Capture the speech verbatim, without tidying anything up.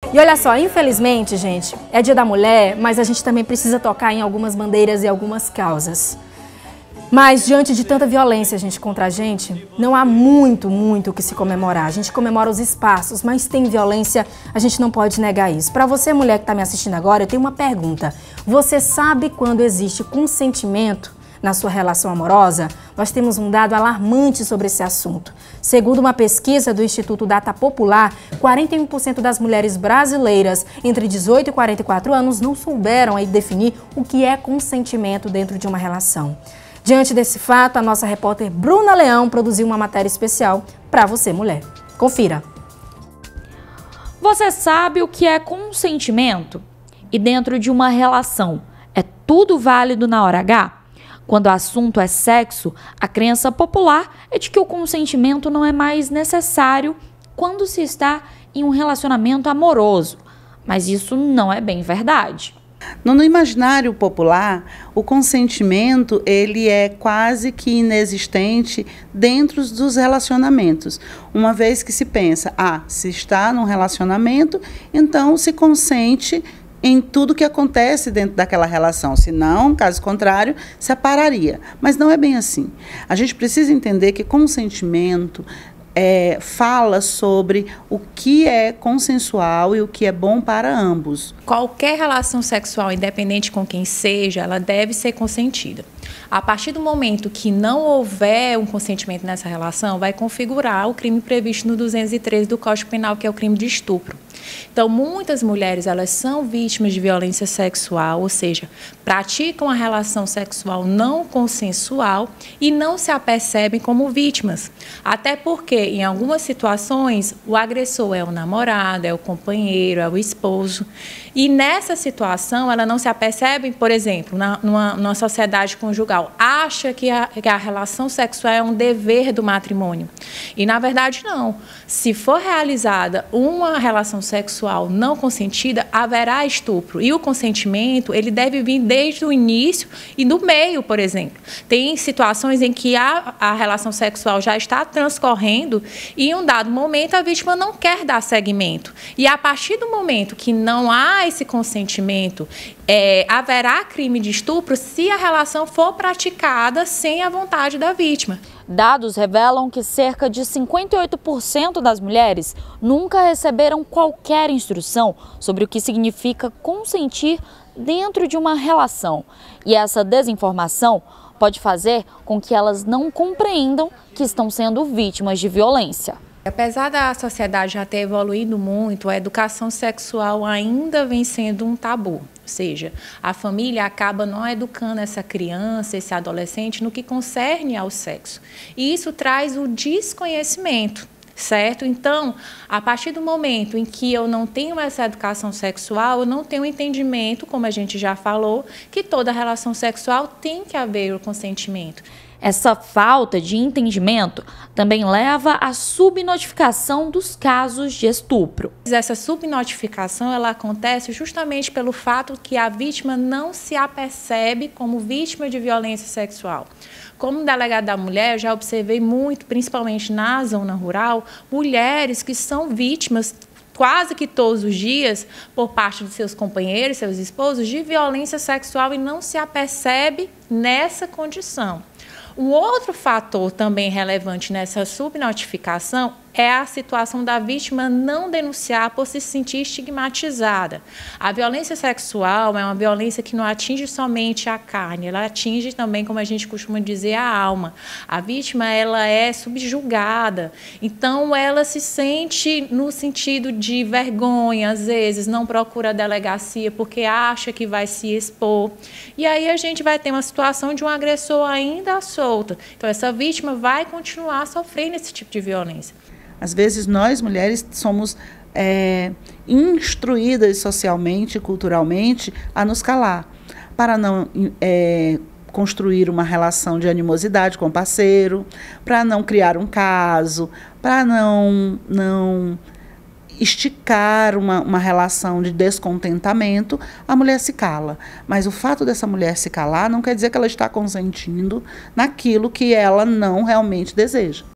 E olha só, infelizmente, gente, é Dia da Mulher, mas a gente também precisa tocar em algumas bandeiras e algumas causas. Mas diante de tanta violência, gente, contra a gente, não há muito, muito o que se comemorar. A gente comemora os espaços, mas tem violência, a gente não pode negar isso. Para você, mulher que está me assistindo agora, eu tenho uma pergunta. Você sabe quando existe consentimento na sua relação amorosa? Nós temos um dado alarmante sobre esse assunto. Segundo uma pesquisa do Instituto Data Popular, quarenta e um por cento das mulheres brasileiras entre dezoito e quarenta e quatro anos não souberam aí definir o que é consentimento dentro de uma relação. Diante desse fato, a nossa repórter Bruna Leão produziu uma matéria especial para você, mulher. Confira. Você sabe o que é consentimento? E dentro de uma relação, é tudo válido na hora H? Quando o assunto é sexo, a crença popular é de que o consentimento não é mais necessário quando se está em um relacionamento amoroso. Mas isso não é bem verdade. No imaginário popular, o consentimento ele é quase que inexistente dentro dos relacionamentos. Uma vez que se pensa, ah, se está num relacionamento, então se consente em tudo que acontece dentro daquela relação. Se não, caso contrário, separaria. Mas não é bem assim. A gente precisa entender que consentimento é, fala sobre o que é consensual e o que é bom para ambos. Qualquer relação sexual, independente com quem seja, ela deve ser consentida. A partir do momento que não houver um consentimento nessa relação, vai configurar o crime previsto no duzentos e treze do Código Penal, que é o crime de estupro. Então, muitas mulheres, elas são vítimas de violência sexual, ou seja, praticam a relação sexual não consensual e não se apercebem como vítimas. Até porque, em algumas situações, o agressor é o namorado, é o companheiro, é o esposo. E nessa situação, ela não se apercebe, por exemplo, na, numa, numa sociedade conjugal, acha que a, que a relação sexual é um dever do matrimônio. E, na verdade, não. Se for realizada uma relação sexual não consentida, haverá estupro. E o consentimento, ele deve vir desde o início e do meio, por exemplo. Tem situações em que a, a relação sexual já está transcorrendo e, em um dado momento, a vítima não quer dar seguimento. E, a partir do momento que não há esse consentimento, é, haverá crime de estupro se a relação for praticada sem a vontade da vítima. Dados revelam que cerca de cinquenta e oito por cento das mulheres nunca receberam qualquer instrução sobre o que significa consentir dentro de uma relação. E essa desinformação pode fazer com que elas não compreendam que estão sendo vítimas de violência. Apesar da sociedade já ter evoluído muito, a educação sexual ainda vem sendo um tabu. Ou seja, a família acaba não educando essa criança, esse adolescente, no que concerne ao sexo. E isso traz o desconhecimento, certo? Então, a partir do momento em que eu não tenho essa educação sexual, eu não tenho entendimento, como a gente já falou, que toda relação sexual tem que haver o consentimento. Essa falta de entendimento também leva à subnotificação dos casos de estupro. Essa subnotificação ela acontece justamente pelo fato que a vítima não se apercebe como vítima de violência sexual. Como delegada da mulher, eu já observei muito, principalmente na zona rural, mulheres que são vítimas quase que todos os dias, por parte de seus companheiros, seus esposos, de violência sexual e não se apercebe nessa condição. Um outro fator também relevante nessa subnotificação é a situação da vítima não denunciar por se sentir estigmatizada. A violência sexual é uma violência que não atinge somente a carne, ela atinge também, como a gente costuma dizer, a alma. A vítima ela é subjugada, então ela se sente no sentido de vergonha, às vezes não procura a delegacia porque acha que vai se expor. E aí a gente vai ter uma situação de um agressor ainda solto. Então essa vítima vai continuar sofrendo esse tipo de violência. Às vezes nós mulheres somos é, instruídas socialmente, culturalmente, a nos calar, para não é, construir uma relação de animosidade com o parceiro, para não criar um caso, para não, não esticar uma, uma relação de descontentamento, a mulher se cala. Mas o fato dessa mulher se calar não quer dizer que ela está consentindo naquilo que ela não realmente deseja.